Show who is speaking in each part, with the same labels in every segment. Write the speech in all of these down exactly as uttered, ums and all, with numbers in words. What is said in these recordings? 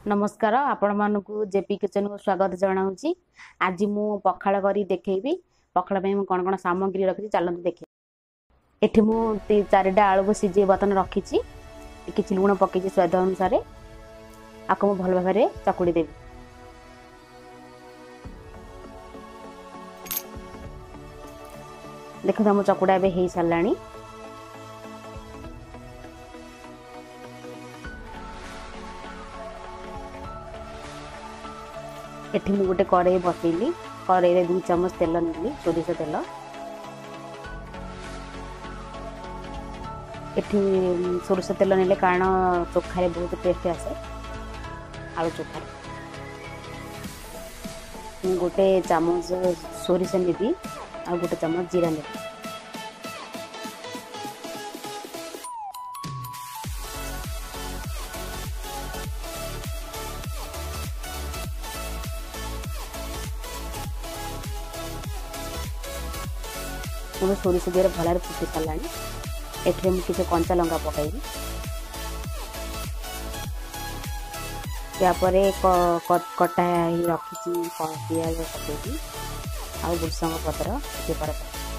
Speaker 1: नमस्कार आपण मानकु JP kitchen को स्वागत जनाऊँगी। आज मु पखाड़ करी देखैबी पखाड़ पे मु कोन कोन सामग्री रखी चलते देखे। एठी मु चारिटा आलू को सिझे बतन रखी किसी लुण पकई स्वाद अनुसार आपको मु भल भाव चकुड़ी देवी। देखो मो चकुड़ा ए हो साराणी। एठी मु गोटे कड़े बसैली कड़े दुई चमच तेल नेली सोरिष तेल। एठी सोरिष तेल नेले कारण चोखारे बहुत टेस्ट आसे आलू चोखा। गोटे चामच सोरिष नेबी आ गोटे चामच जीरा नेबी। मुझे सोरिष दिए भल फुटी सारा। एठे मुझे किसी कंचा लंका पकईबी। यापर कटा रखी पिज पकईबी आ भुसंग पत्र टे पर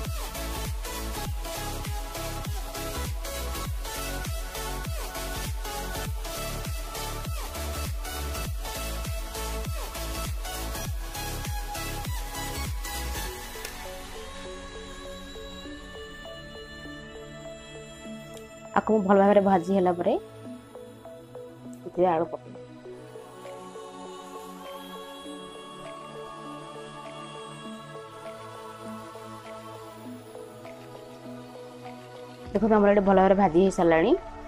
Speaker 1: आपको भल भाव भाजी है आलू पक देखो आम ये भल भाव भाजी हो सारा।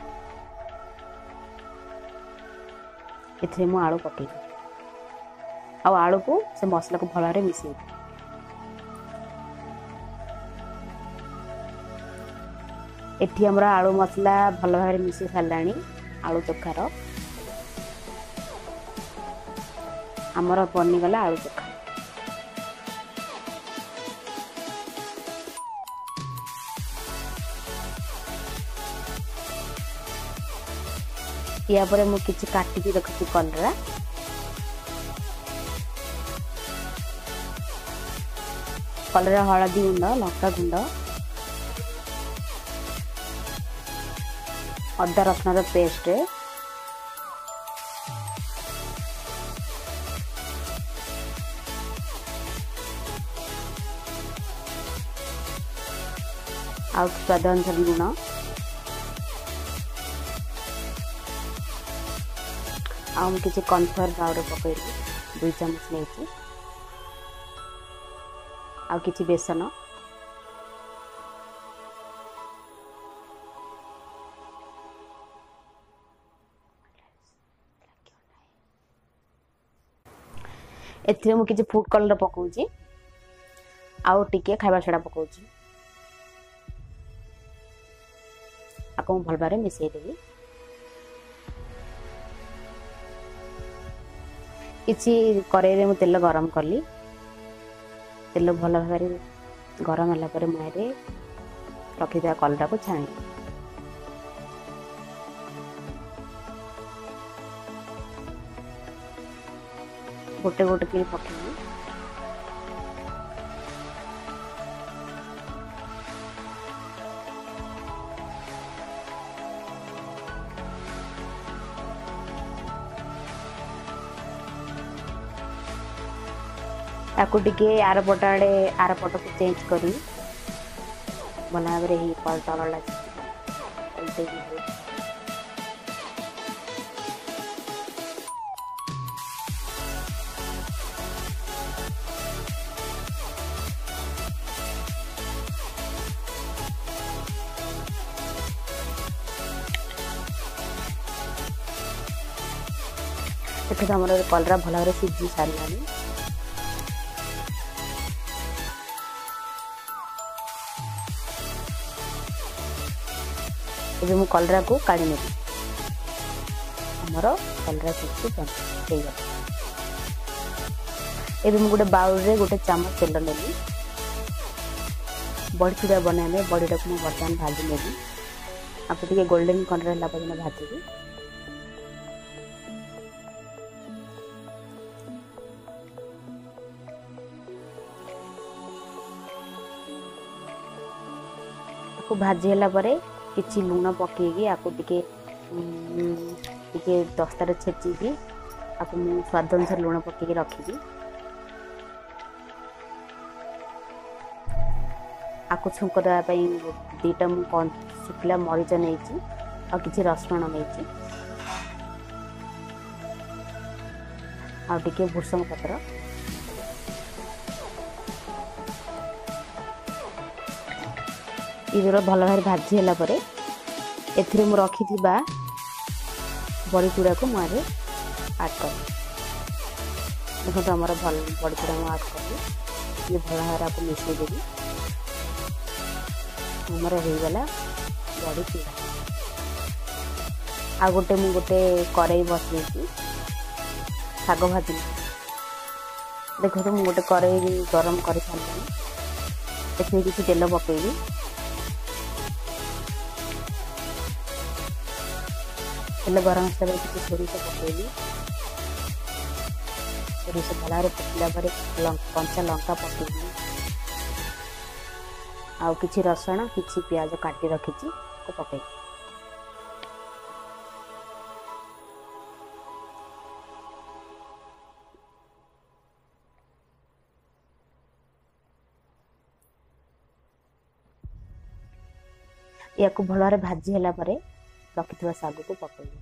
Speaker 1: ये मु आलू पकई आलू को से मसला को भल भाव मिसई। एठी हमरा आलू मसला भल भाव मिसी सारा। आलू चोखार आमर बनीगला आलू चोखा। या पर मु किछि काटिकी रखी कलरा कलरा हलदी गुंड लंका गुंड अदा रसुन पेस्ट आउ स्वाद अनुसार लुण आउ किसी कॉर्नफ्लोर पाउडर पकईली दुई चमच नहीं आउ किछि बेसन एथिरे मु किछि फूड कलर पकाउची आउ टिके खाइबा सोडा पकाउची आपको भल भाव मिसई देबी। किछि करेरे मु तेल गरम करली तेल भल भाव गरम होला पर मुरे रखिदा कलरा को छाणी गोटे गोटे कि पकेबी। ताकू टिके आर पट आड़े आर पट को चेंज करी भल भाव ही पलटा वाला देखो आम कलरा भल भाव सीझी सारा। ये मु कलरा को काढ़ी नेबी आमर कलरा सीझी हो गला। ये मु गोटे बाउल रे गोटे चामच तेल नेली बड़ी चूड़ा बनाने बड़ी टाक मुझे बर्तमान भाजी नेबी आपको टे गोल्डन कलर है भाजी। को भाजी होला परे किछि लूण पकेगी आको टिके टिके दस्तार छेचिकी आपको मु स्वाद अनुसार लूण पकेकी रखिबी। आको छुंक देवा पई दीटा मु शुखला मरीच नहीं और किसी रसुण नहीं आगे भूसंग पत्र ये भल भाव भाजी है पर ए रखी बड़ी चूड़ा को मुझे आड कर देखो आम भल बड़ी चूड़ा मुझे आड कर ये भल भाव आपको मिसईदेवी आमर होगला बड़ी चूड़ा। आ गोटे मु गोटे कड़ाई बसई शाग भाजी देखो तो मुझे गोटे कड़ाई गरम कर सारे किसी तेल पकेबी तेल गरम हिसाब से किसी सोरिष पकेबी सोरिष भल पकला पर कंचा लंका पकेबी आउ किछि रसुण किछि प्याज काटी रखी पकेबी। या को भल भाव भाजी है रखि शाग को पकेबी।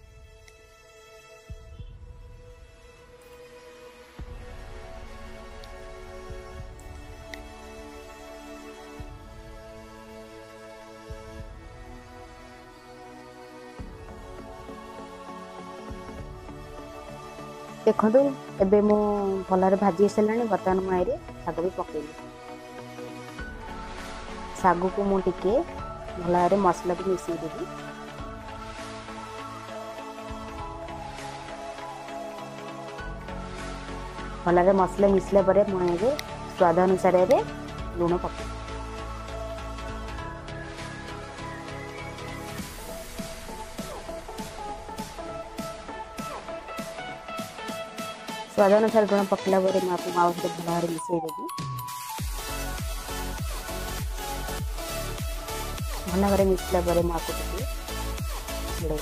Speaker 1: देखो एबे मु भल भाव भाजी सारे बर्तमान मुझे शाग भी पकेबी। शाग को मु टिके भल भाव मसला को मिसईदेवी भल भाव मसला मिसला पर मुझे स्वाद अनुसार लूण पके स्वाद अनुसार लूण पकला पर मुझे माउ भल भाव मिसईदेवी भल भाव मिसला पर मुझे टिके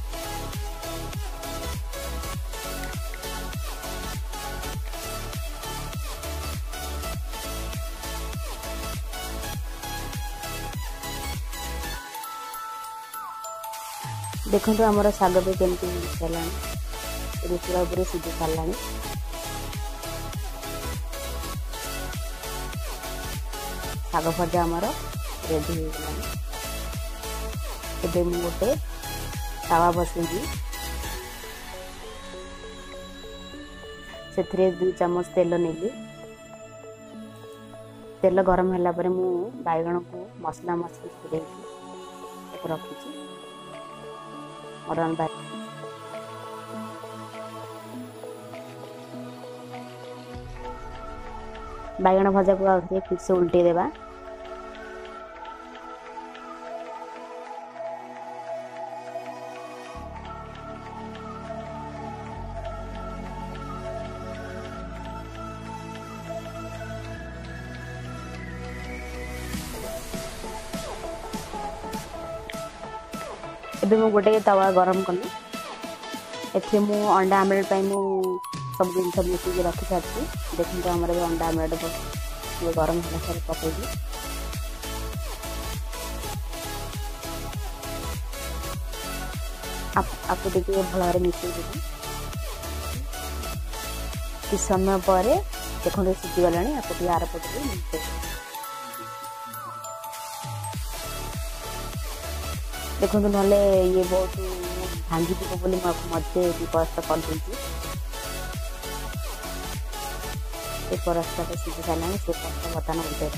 Speaker 1: देखो आमर शाग भी केमती मिसाला पूरा पूरे सीझी सारा शाग भजा आमर रेडी हो गला। एबे मु गोटे तावा बसैली से दुई चामच तेल नेली तेल गरम होला पर मु बैगण को मसला मसली छुड़े रखी मरन बैगण भजा को आगे फिर से उल्टे देवा एबे मु गोटे तवा गरम कली एथे मु अंडा आमलेट पाई मु सब दिन सब मिसी रखी सारी देखो तो हमारे अंडा आमलेट ये गरम होला सारे पकेगी आप आपको देखिए भल भाव मिसई देवी किस समय पर देखो सीझी गला आपको आर पटे मिसई देखो ना ये बहुत भांगी जीव बोली मध्य परस्त कर परस्ता सीझी सारा से परस्ता बर्तन उल्टे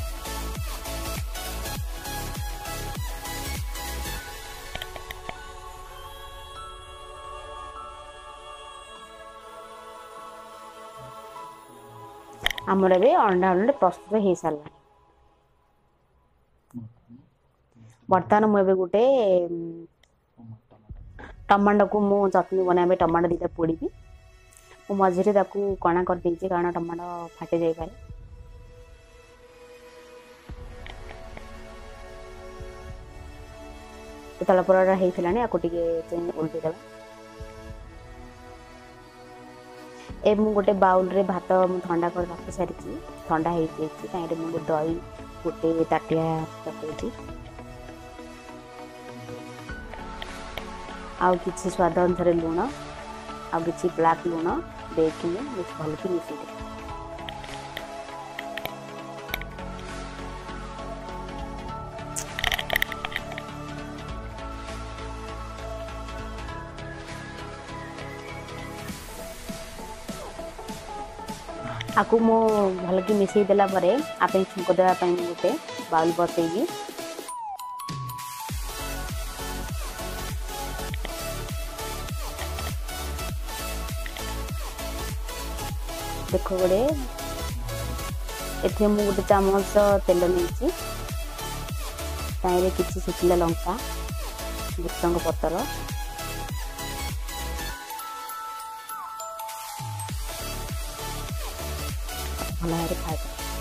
Speaker 1: आमर भी अंडा आमलेट प्रस्तुत हो सारा। बर्तमान मुझे गोटे टमाटो को मु चटनी बनाए टमाटो दीटा पोड़ी मझे कणा कर देछि कारण टमाटो फाटी जाई पारे तल परोटा होइथिलानी आको टिके उल्टी देबा। ए मु गोटे बाउल रे भात मु ठंडा कर रखि सारिछि ठंडा हेइ जेछि ताइरे मु दही गोटे ताटिया पकेछि आउ किछि स्वाद अनुसार लूण आउ किछि ब्लैक लूण देकि मिक्स भल कि मिसि दे। आकु मो भल कि मिसई देला परे आपे छुंको देवा पई गोटे बाउल बसैगी देखो गोटे एथे मु गोटे चामच तेल नेछि ताइरे किछि सुखिला लंका भृसंग पत्र भल भाव खाए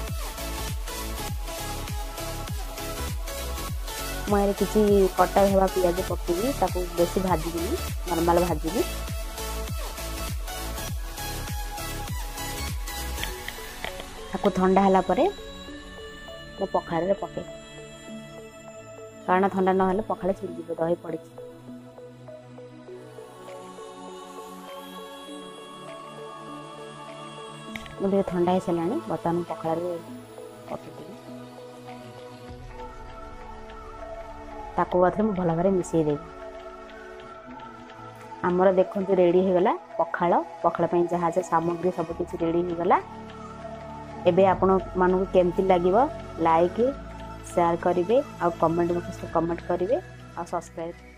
Speaker 1: मुझे किसी कटा हुआ पिज पकईबी ताको बेसी भाजबी नॉर्मल भाजबी ताको ठंडा हला परे मो पखाड़ रे पके कारण ठंडा न हेले पखाड़ छिड़जी दही पड़ी मुझे ठंडा हो सारे बर्तमान पखाड़ पकईदेवी ताको बाथरे मु भल भाव मिसई देवी आमर देखो रेडी हो गला पखाड़ पखाड़ पे जहाँ सामग्री सब किसी रेडी हो गला एबे आपण मानू केमती लागिवो लाइक शेयर करिवे आ कमेंट बॉक्स में कमेंट करिवे आ सब्सक्राइब